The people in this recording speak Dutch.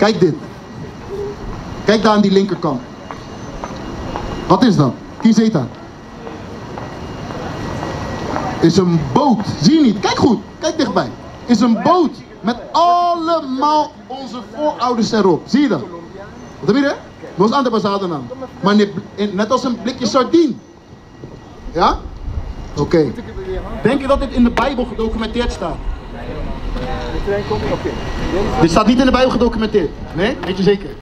Kijk dit. Kijk daar aan die linkerkant. Wat is dat? Kies Eta. Is een boot. Zie je niet? Kijk goed. Kijk dichtbij. Is een boot. Met allemaal onze voorouders erop. Zie je dat? Wat heb je er? Nos antepasados naam. Maar net als een blikje sardine. Ja? Oké. Denk je dat dit in de Bijbel gedocumenteerd staat? Dit staat niet in de Bijbel gedocumenteerd. Nee? Weet je zeker?